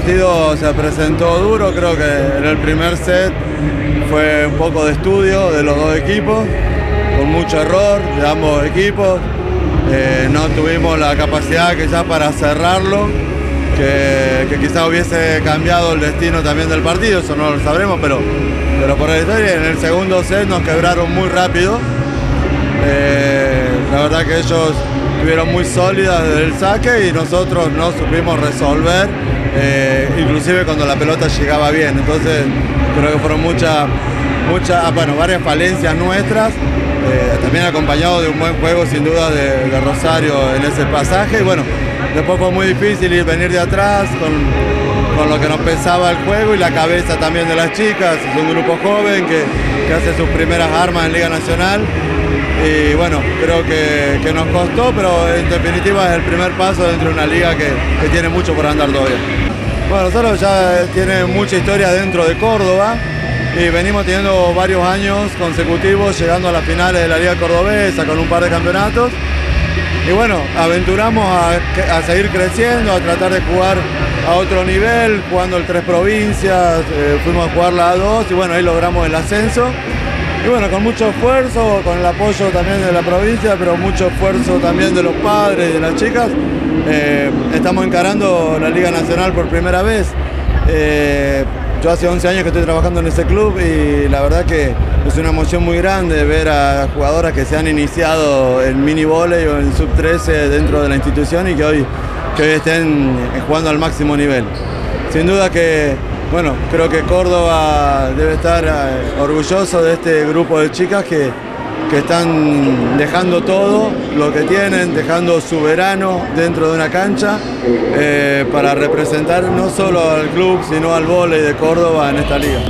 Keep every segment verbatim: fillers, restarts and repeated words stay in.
partido se presentó duro, creo que en el primer set fue un poco de estudio de los dos equipos, con mucho error de ambos equipos. Eh, no tuvimos la capacidad quizás para cerrarlo, que, que quizás hubiese cambiado el destino también del partido, eso no lo sabremos, pero, pero por la historia en el segundo set nos quebraron muy rápido. Eh, la verdad que ellos estuvieron muy sólidas desde el saque y nosotros no supimos resolver, eh, inclusive cuando la pelota llegaba bien. Entonces creo que fueron muchas, muchas, bueno, varias falencias nuestras, eh, también acompañado de un buen juego sin duda de, de Rosario en ese pasaje. Y bueno, después fue muy difícil ir, venir de atrás con, con lo que nos pesaba el juego y la cabeza también de las chicas. Es un grupo joven que, que hace sus primeras armas en Liga Nacional. Y bueno, creo que, que nos costó, pero en definitiva es el primer paso dentro de una liga que, que tiene mucho por andar todavía. Bueno, nosotros ya tiene mucha historia dentro de Córdoba y venimos teniendo varios años consecutivos llegando a las finales de la Liga Cordobesa con un par de campeonatos. Y bueno, aventuramos a, a seguir creciendo, a tratar de jugar a otro nivel, jugando el Tres Provincias, eh, fuimos a jugar la A dos y bueno, ahí logramos el ascenso. Y bueno, con mucho esfuerzo, con el apoyo también de la provincia, pero mucho esfuerzo también de los padres y de las chicas, eh, estamos encarando la Liga Nacional por primera vez. Eh, yo hace once años que estoy trabajando en ese club y la verdad que es una emoción muy grande ver a jugadoras que se han iniciado en mini volei o en sub trece dentro de la institución y que hoy, que hoy estén jugando al máximo nivel. Sin duda que, bueno, creo que Córdoba debe estar eh, orgulloso de este grupo de chicas que, que están dejando todo lo que tienen, dejando su verano dentro de una cancha eh, para representar no solo al club, sino al vóley de Córdoba en esta liga.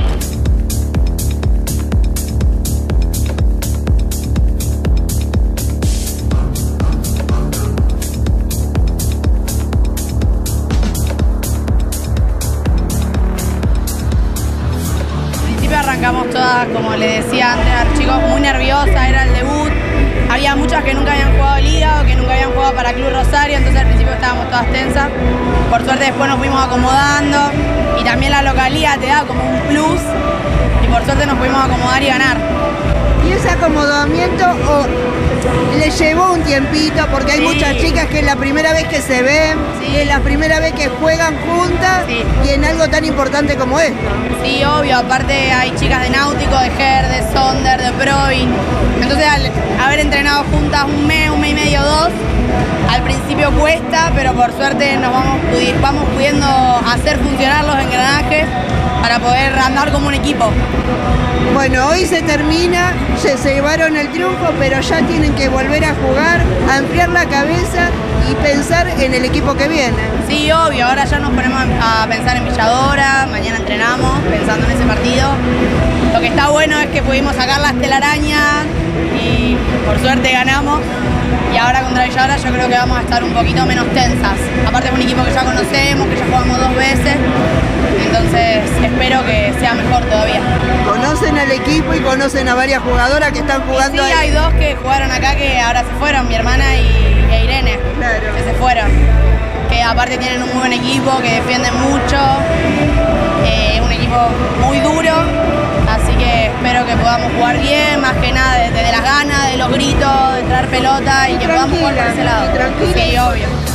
Arrancamos todas, como le decía antes a los chicos, muy nerviosas, era el debut. Había muchas que nunca habían jugado Liga o que nunca habían jugado para Club Rosario, entonces al principio estábamos todas tensas. Por suerte después nos fuimos acomodando y también la localidad te da como un plus y por suerte nos pudimos acomodar y ganar. ¿Y ese acomodamiento o le llevó un tiempito? Porque hay sí. muchas chicas que es la primera vez que se ven, sí. es la primera vez que juegan juntas sí. y en algo tan importante como esto. Sí, obvio, aparte hay chicas de Náutico, de Ger, de Sonder, de Provin. Entonces al haber entrenado juntas un mes, un mes y medio, dos, al principio cuesta, pero por suerte nos vamos, vamos pudiendo hacer funcionar los engranajes para poder andar como un equipo. Bueno, hoy se termina, se, se llevaron el triunfo, pero ya tienen que volver a jugar, a ampliar la cabeza y pensar en el equipo que viene. Sí, obvio, ahora ya nos ponemos a pensar en Villadora, mañana entrenamos pensando en ese partido. Lo que está bueno es que pudimos sacar las telarañas y por suerte ganamos. Y ahora contra Villadora yo creo que vamos a estar un poquito menos tensas. Aparte es un equipo que ya conocemos, que ya jugamos dos veces. Entonces espero que sea mejor todavía. ¿Conocen al equipo y conocen a varias jugadoras que están jugando sí, ahí? Sí, hay dos que jugaron acá que ahora se fueron, mi hermana y, e Irene, claro. que se fueron. Que aparte tienen un muy buen equipo, que defienden mucho, eh, un equipo muy duro, así que espero que podamos jugar bien, más que nada desde de, de las ganas, de los gritos, de traer pelota y, y que podamos jugar por ese lado. Sí, obvio.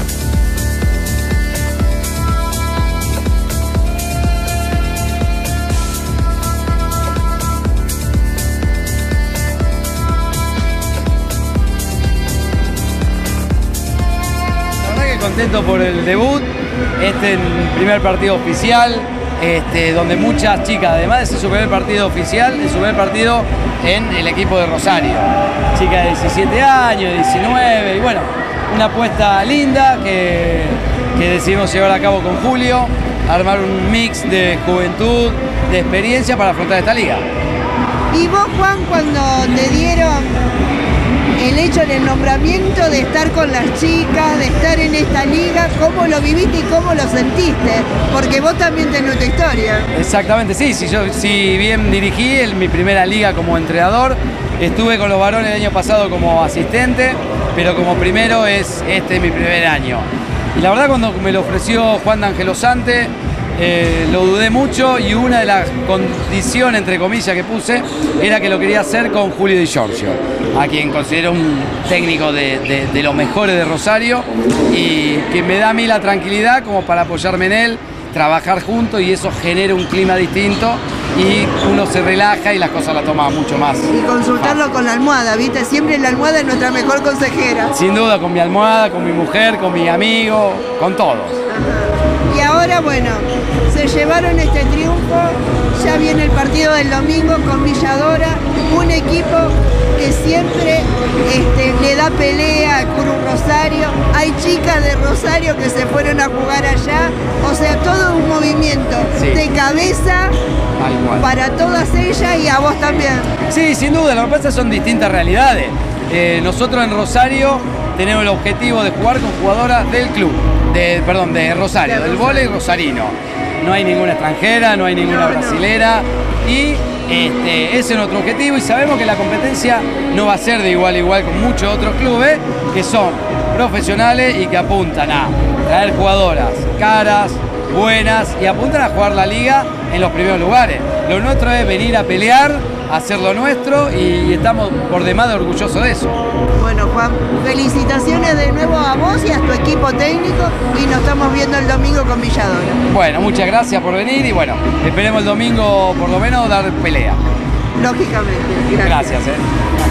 Contento por el debut, este es el primer partido oficial, este, donde muchas chicas, además de ser su primer partido oficial, es su primer partido en el equipo de Rosario. Chicas de diecisiete años, diecinueve, y bueno, una apuesta linda que, que decidimos llevar a cabo con Julio, armar un mix de juventud, de experiencia para afrontar esta liga. ¿Y vos, Juan, cuando te dieron el hecho del nombramiento de estar con las chicas, de estar en esta liga, cómo lo viviste y cómo lo sentiste? Porque vos también tenés tu historia. Exactamente, sí, sí, yo si bien dirigí en mi primera liga como entrenador, estuve con los varones el año pasado como asistente, pero como primero es este mi primer año. Y la verdad cuando me lo ofreció Juan D'Angelosante, eh, lo dudé mucho y una de las condiciones, entre comillas, que puse era que lo quería hacer con Julio Di Giorgio, a quien considero un técnico de, de, de los mejores de Rosario y que me da a mí la tranquilidad como para apoyarme en él, trabajar juntos y eso genera un clima distinto y uno se relaja y las cosas las toma mucho más. Y consultarlo fácil. con la almohada, ¿viste? Siempre la almohada es nuestra mejor consejera. Sin duda, con mi almohada, con mi mujer, con mi amigo, con todos. Ajá. Y ahora, bueno, se llevaron este triunfo, ya viene el partido del domingo con Villadora, un equipo que siempre este, le da pelea a Cruz Rosario, hay chicas de Rosario que se fueron a jugar allá, o sea, todo un movimiento Sí. de cabeza Tal cual. para todas ellas y a vos también. Sí, sin duda, lo que pasa son distintas realidades. Eh, nosotros en Rosario tenemos el objetivo de jugar con jugadoras del club, de, perdón, de Rosario, De del Rosario. vóley rosarino. No hay ninguna extranjera, no hay ninguna No, no. brasilera y este, ese es nuestro objetivo y sabemos que la competencia no va a ser de igual a igual con muchos otros clubes que son profesionales y que apuntan a traer jugadoras caras, buenas y apuntan a jugar la liga en los primeros lugares. Lo nuestro es venir a pelear, hacer lo nuestro y estamos por demás de orgullosos de eso. Bueno, Juan, felicitaciones de nuevo a vos y a tu equipo técnico y nos estamos viendo el domingo con Villadora. Bueno, muchas gracias por venir y bueno, esperemos el domingo por lo menos dar pelea. Lógicamente. Gracias. Gracias, eh.